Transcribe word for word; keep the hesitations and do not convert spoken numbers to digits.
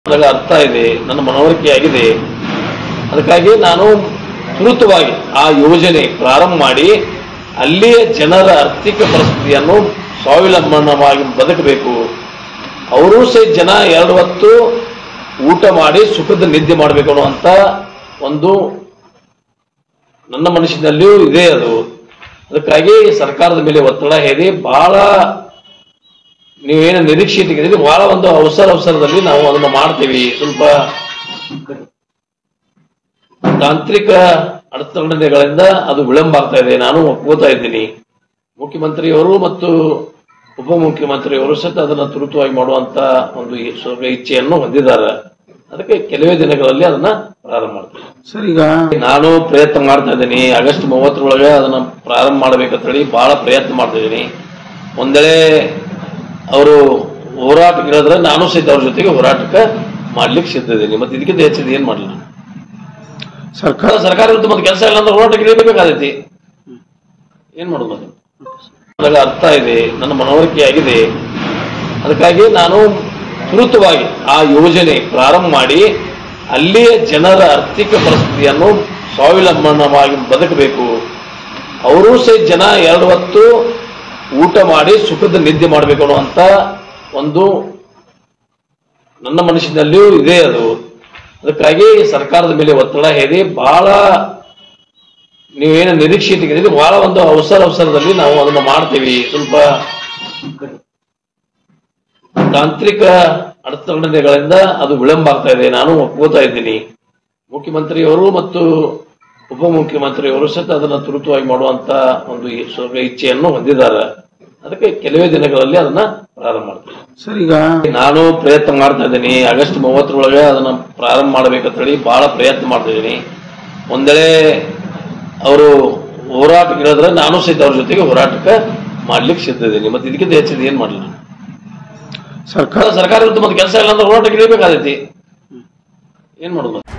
ಅರ್ಥ ಇದೆ, ನನ್ನ ಮನವರಿಕೆ ಆಗಿದೆ. ಅದಕ್ಕಾಗಿ ನಾನು ತ್ವರಿತವಾಗಿ ಆ ಯೋಜನೆ ಪ್ರಾರಂಭ ಮಾಡಿ ಅಲ್ಲಿಯ ಜನರ ಆರ್ಥಿಕ ಪರಿಸ್ಥಿತಿಯನ್ನು ಸ್ವಾವಲಂಬನವಾಗಿ ಬದುಕಬೇಕು. ಅವರೂ ಸಹಿತ ಜನ ಎರಡು ಹೊತ್ತು ಊಟ ಮಾಡಿ ಸುಖದ ನಿದ್ದೆ ಮಾಡಬೇಕು ಅನ್ನುವಂಥ ಒಂದು ನನ್ನ ಮನಸ್ಸಿನಲ್ಲಿಯೂ ಇದೆ. ಅದು ಅದಕ್ಕಾಗಿ ಸರ್ಕಾರದ ಮೇಲೆ ಒತ್ತಡ ಹೇರಿ ಬಹಳ ನೀವೇನು ನಿರೀಕ್ಷೆ ಇಟ್ಟಿದ್ದೀರಿ, ಬಹಳ ಒಂದು ಅವಸರ ಅವಸರದಲ್ಲಿ ನಾವು ಅದನ್ನು ಮಾಡ್ತೀವಿ. ಸ್ವಲ್ಪ ತಾಂತ್ರಿಕ ಅಡೆತಡೆಗಳಿಂದ ಅದು ವಿಳಂಬ ಆಗ್ತಾ ಇದೆ. ನಾನು ಒಪ್ಕೋತಾ ಇದ್ದೀನಿ. ಮುಖ್ಯಮಂತ್ರಿಯವರು ಮತ್ತು ಉಪಮುಖ್ಯಮಂತ್ರಿಯವರು ಸಹಿತ ಅದನ್ನು ತ್ವರಿತವಾಗಿ ಮಾಡುವಂತ ಒಂದು ಇಚ್ಛೆಯನ್ನು ಹೊಂದಿದ್ದಾರೆ. ಅದಕ್ಕೆ ಕೆಲವೇ ದಿನಗಳಲ್ಲಿ ಅದನ್ನ ಪ್ರಾರಂಭ ಮಾಡ್ತೀವಿ. ಸರ್, ಈಗ ನಾನು ಪ್ರಯತ್ನ ಮಾಡ್ತಾ ಇದ್ದೀನಿ. ಆಗಸ್ಟ್ ಮೂವತ್ತರೊಳಗೆ ಅದನ್ನ ಪ್ರಾರಂಭ ಮಾಡ್ಬೇಕಂತ ಹೇಳಿ ಬಹಳ ಪ್ರಯತ್ನ ಮಾಡ್ತಾ ಇದ್ದೀನಿ. ಒಂದೆಳೆ ಅವರು ಹೋರಾಟಕ್ಕೆ ಹೇಳಿದ್ರೆ ನಾನು ಸಹಿತ ಅವ್ರ ಜೊತೆಗೆ ಹೋರಾಟಕ್ಕೆ ಮಾಡ್ಲಿಕ್ಕೆ ಸಿದ್ಧ ಇದ್ದೀನಿ. ಮತ್ತೆ ಇದಕ್ಕಿಂತ ಹೆಚ್ಚಿದ ಏನ್ ಮಾಡಲಿಲ್ಲ. ಸರ್ಕಾರ ಸರ್ಕಾರ ವಿರುದ್ಧ ಮತ್ತೆ ಕೆಲಸ ಇಲ್ಲ ಅಂದ್ರೆ ಹೋರಾಟಕ್ಕೆ ಇಳಿಬೇಕಾಗೈತಿ. ಏನ್ ಮಾಡೋದು? ಅದು ಅರ್ಥ ಇದೆ, ನನ್ನ ಮನವರಿಕೆ ಆಗಿದೆ. ಅದಕ್ಕಾಗಿ ನಾನು ತ್ವರಿತವಾಗಿ ಆ ಯೋಜನೆ ಪ್ರಾರಂಭ ಮಾಡಿ ಅಲ್ಲಿಯ ಜನರ ಆರ್ಥಿಕ ಪರಿಸ್ಥಿತಿಯನ್ನು ಸ್ವಾವಲಂಬನವಾಗಿ ಬದುಕಬೇಕು. ಅವರೂ ಸಹಿತ ಜನ ಎರಡು ಹೊತ್ತು ಊಟ ಮಾಡಿ ಸುಖದ ನಿದ್ದೆ ಮಾಡಬೇಕು ಅನ್ನುವಂಥ ಒಂದು ನನ್ನ ಮನಸ್ಸಿನಲ್ಲಿಯೂ ಇದೆ. ಅದು ಅದಕ್ಕಾಗಿ ಸರ್ಕಾರದ ಮೇಲೆ ಒತ್ತಡ ಹೇರಿ ಬಹಳ ನೀವೇನು ನಿರೀಕ್ಷೆ ಇಟ್ಟಿದ್ದೀರಿ, ಬಹಳ ಒಂದು ಅವಸರ ಅವಸರದಲ್ಲಿ ನಾವು ಅದನ್ನು ಮಾಡ್ತೀವಿ. ಸ್ವಲ್ಪ ತಾಂತ್ರಿಕ ಅಡೆತಡೆಗಳಿಂದ ಅದು ವಿಳಂಬ ಆಗ್ತಾ ಇದೆ. ನಾನು ಒಪ್ಕೋತಾ ಇದ್ದೀನಿ. ಮುಖ್ಯಮಂತ್ರಿಯವರು ಮತ್ತು ಉಪಮುಖ್ಯಮಂತ್ರಿಯವರು ಸಹಿತ ಅದನ್ನು ತ್ವರಿತವಾಗಿ ಮಾಡುವಂತ ಒಂದು ಇಚ್ಛೆಯನ್ನು ಹೊಂದಿದ್ದಾರೆ. ಅದಕ್ಕೆ ಕೆಲವೇ ದಿನಗಳಲ್ಲಿ ಅದನ್ನ ಪ್ರಾರಂಭ ಮಾಡ್ತೀವಿ. ಸರ್, ಈಗ ನಾನು ಪ್ರಯತ್ನ ಮಾಡ್ತಾ ಇದ್ದೀನಿ. ಆಗಸ್ಟ್ ಮೂವತ್ತರೊಳಗೆ ಅದನ್ನ ಪ್ರಾರಂಭ ಮಾಡ್ಬೇಕಂತ ಹೇಳಿ ಬಹಳ ಪ್ರಯತ್ನ ಮಾಡ್ತಾ ಇದ್ದೀನಿ. ಒಂದೆಳೆ ಅವರು ಹೋರಾಟಕ್ಕೆ ಹೇಳಿದ್ರೆ ನಾನು ಸಹಿತ ಅವ್ರ ಜೊತೆಗೆ ಹೋರಾಟಕ್ಕೆ ಮಾಡ್ಲಿಕ್ಕೆ ಸಿದ್ಧ ಇದ್ದೀನಿ. ಮತ್ತೆ ಇದಕ್ಕಿಂತ ಹೆಚ್ಚಿದ ಏನ್ ಮಾಡಲಿಲ್ಲ. ಸರ್ಕಾರ ಸರ್ಕಾರ ವಿರುದ್ಧ ಮತ್ತೆ ಕೆಲಸ ಇಲ್ಲ ಅಂದ್ರೆ ಹೋರಾಟಕ್ಕೆ ಇಳಿಬೇಕಾಗೈತಿ. ಏನ್ ಮಾಡೋದು?